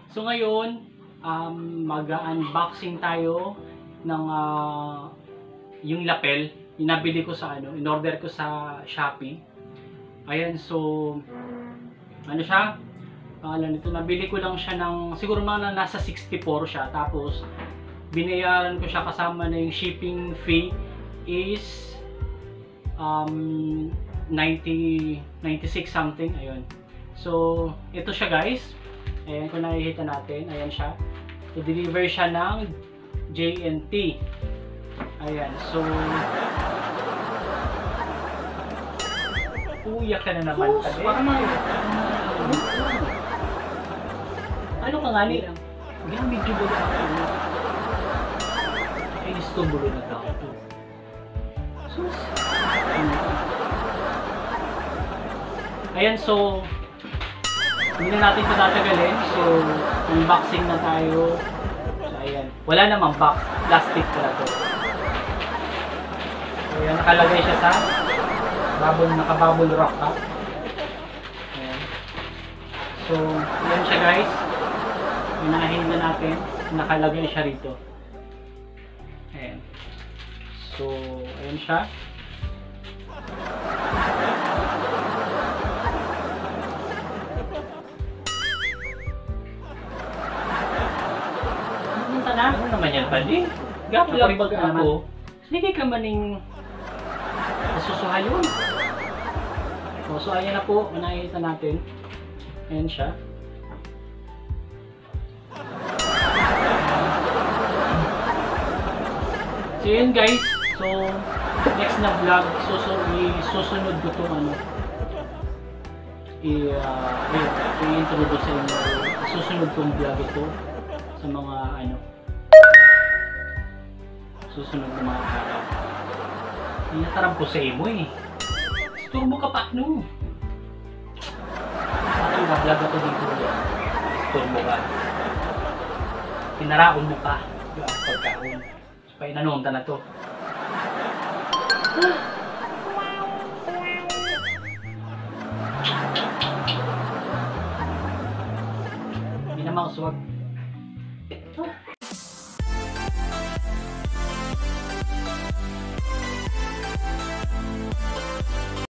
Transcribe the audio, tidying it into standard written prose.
So ngayon, mag-unboxing tayo ng yung lapel. Yung nabili ko sa in-order ko sa Shopee. Ayan, so ano siya? Nito, nabili ko lang siya ng siguro mga nasa 64 siya. Tapos binayaran ko siya kasama na yung shipping fee is 96 something. Ayun. So ito siya guys. Ayan, kung nakikita natin, ayan siya. So, deliver siya ng J&T. Ayan, so uyak ka na naman tabi. Ano ka nga nila? Yan, medyo bulo ako. Ay, gusto bulo na tao ito. Sus. Ayan, so hindi na natin patatagalin. So, unboxing na tayo. So, ayan. Wala namang box. Plastic pala to. So, ayan. Nakalagay siya sa naka-bubble wrap ha. Ayan. So, ayan siya guys. Unahin na natin. Nakalagay siya rito. Ayan. So, ayan siya. Ano naman yan, pali? Gapo lang pag ako. Sige ka maning nasusuhayon. So, ayan na po. Manakita natin. Ayan siya. So, yun guys. So, next na vlog, susunod ko itong i-introduce sa inyo. Susunod kong vlog ito sa mga susunod na mga araw. Hindi natarampo sa imo eh. Isturbo ka pa, no? Parang na-vlog ako dito yan. Isturbo ka. Pinaraon mo ka. Yung pagkaon. So, pa inanonta na to. Hindi naman ako swag.